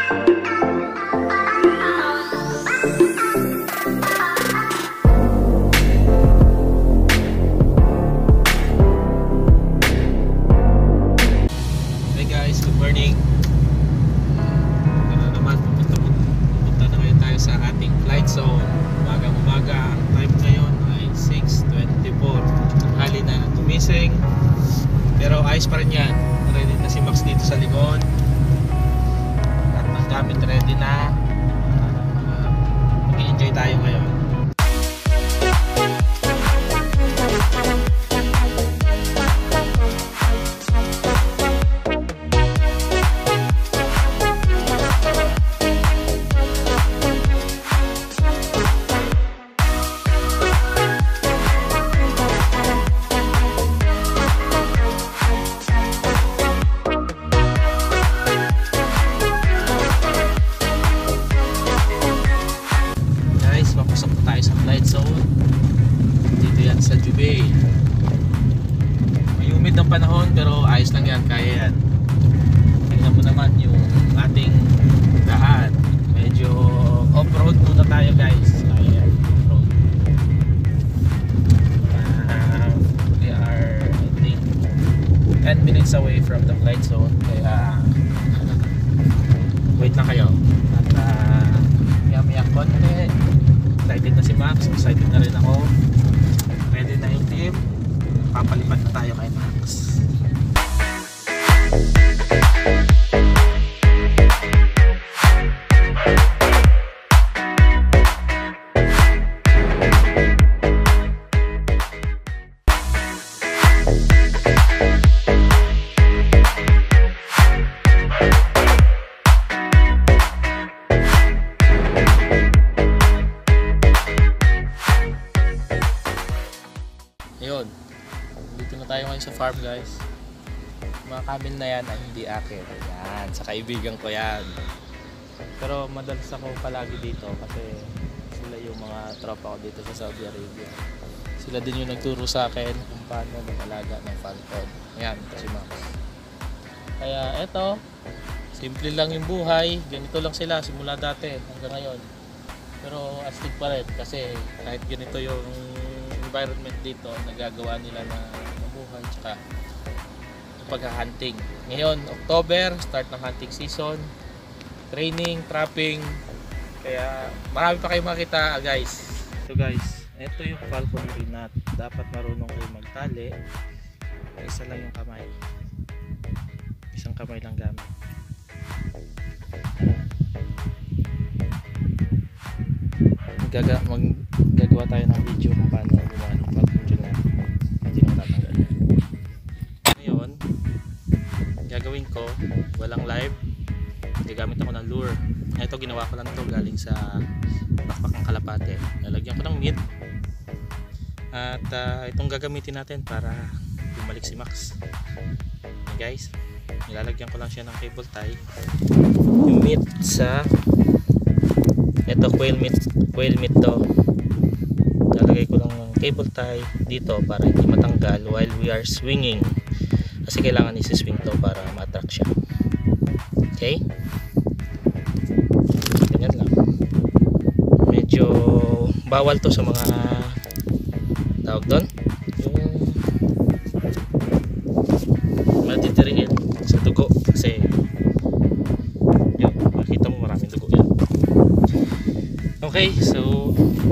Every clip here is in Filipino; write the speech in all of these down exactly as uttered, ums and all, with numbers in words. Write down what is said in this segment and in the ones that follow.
Pero ayos pa rin yan. Ready na si Maxx dito sa likod. At ang gamit ready na. uh, Mag-enjoy tayo ngayon. Sa Jubail. May humid ng panahon pero ayos lang yan, kaya yan. Tingnan mo naman yung ating daan. Medyo off-road muna tayo guys. Kaya yan, off-road. Uh, we are I think ten minutes away from the flight zone. Kaya wait lang kayo. At uh, maya-maya konti. Excited na si Maxx, excited na rin ako. Ready na yung team. Papalipad na tayo kay Maxx. Ayun, dito na tayo ngayon sa farm guys. Mga cabin na yan ay hindi akin. Yan, sa kaibigan ko yan. Pero madalas ako palagi dito kasi sila yung mga tropa ko dito sa Saudi Arabia. Sila din yung nagturo sa akin kung paano mag-alaga ng falcon. Ayan, ito si Maxx. Kaya eto, simple lang yung buhay. Ganito lang sila simula dati hanggang ngayon. Pero astig pa rin kasi kahit ganito yung environment dito, nagagawa nila na mabuhay tsaka pag-hunting. Ngayon, October, start ng hunting season, training, trapping, kaya marami pa kayong makita guys. So guys, ito yung falconeer nut. Dapat marunong kayo magtali. Isa lang yung kamay. Isang kamay lang gamit. Gaga maggagawa tayo ng video kung paano gumawa ng falconeer na hindi mo tatanggal. Ngayon, gagawin ko walang live, gagamit ako ng lure. Ito ginawa ko lang to galing sa bakbakang kalapate. Lalagyan ko ng meat at uh, itong gagamitin natin para bumalik si Maxx. Okay guys, nilalagyan ko lang siya ng cable tie yung meat sa ito, quail meat, quail meat to. Lalagay ko lang ng cable tie dito para hindi matanggal while we are swinging. Kasi kailangan isi-swing to para ma-attract siya. Okay? Ganyan lang. Medyo bawal to sa mga tawag doon. Yung matitirihin sa dugo kasi yun, makita mo maraming dugo yan. Okay, so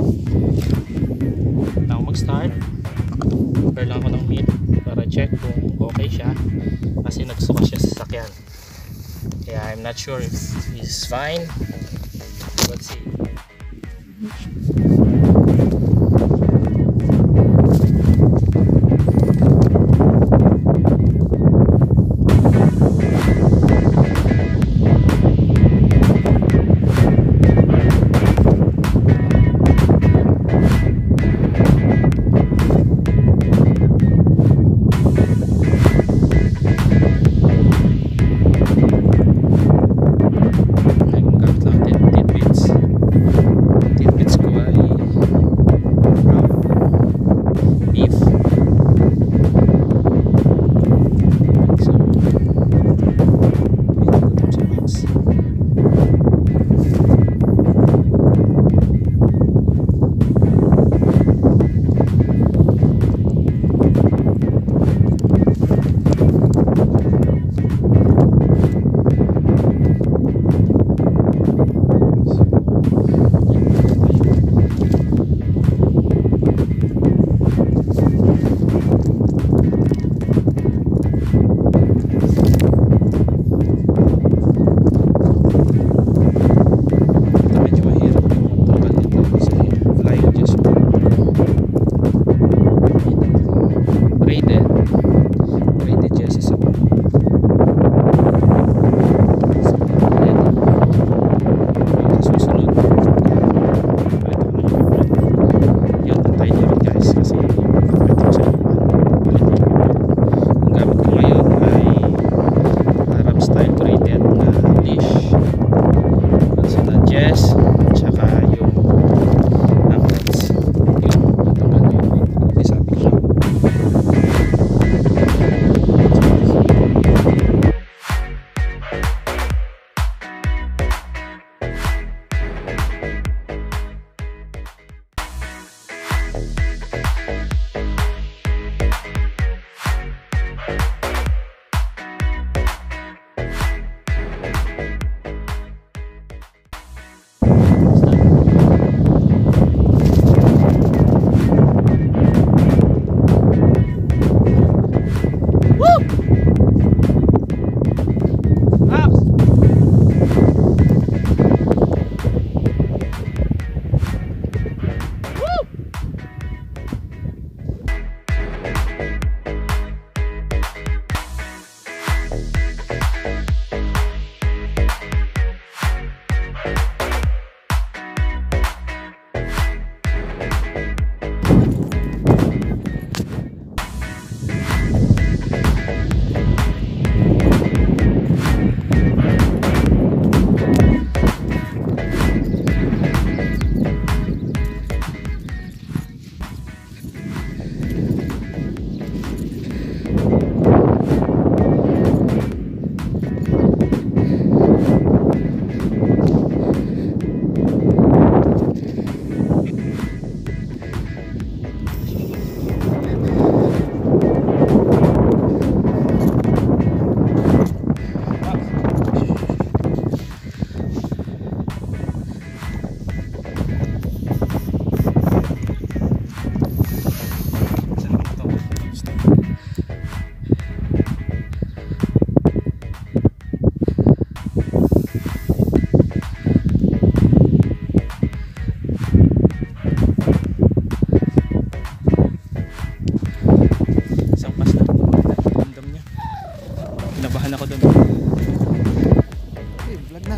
now mag-start. Prepare lang ako ng meat para check kung okay siya kasi nagsuka siya sa sasakyan. Kaya I'm not sure if he's fine. Let's see. Tidbits ko ay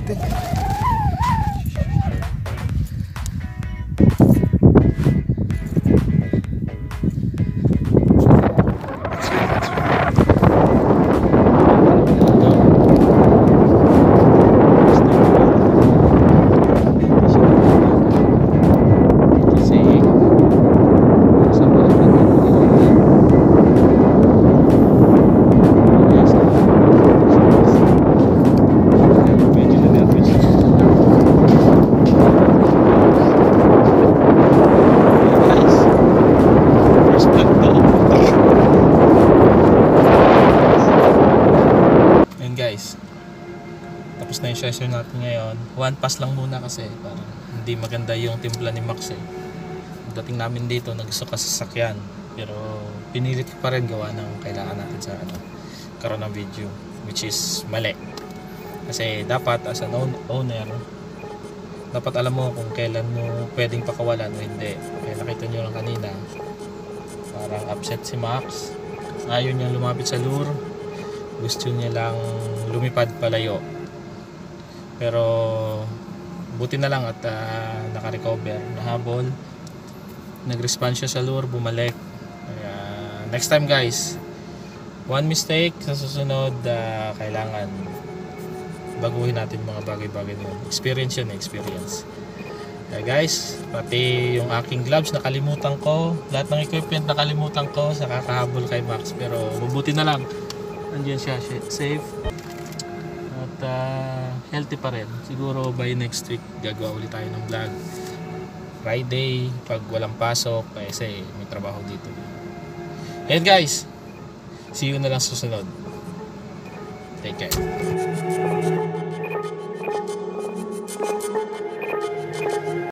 natin. Guys, tapos na yung session natin ngayon. One pass lang muna kasi parang hindi maganda yung timpla ni Maxx eh. Dating namin dito nagsuka sa sasakyan, pero pinilit ko pa rin gawa ng kailangan natin sa ano, karoon ng video, which is mali. Kasi dapat as an owner, dapat alam mo kung kailan mo pwedeng pakawalan o hindi. Kaya nakita nyo lang kanina, parang upset si Maxx, ayaw niya lumapit sa lure, gusto niya lang lumipad palayo, pero buti na lang at uh, naka-recover, nahabol, nag-respond siya sa lure, bumalik. Kaya next time guys, one mistake sa susunod, uh, kailangan baguhin natin mga bagay-bagay na yun. Experience yun, experience. Kaya guys, pati yung aking gloves nakalimutan ko, lahat ng equipment nakalimutan ko sa kakahabol kay Maxx, pero mabuti na lang andyan siya, safe at uh, healthy pa rin. Siguro by next week gagawa ulit tayo ng vlog Friday pag walang pasok kasi may trabaho dito. And guys, see you na lang susunod. Take care.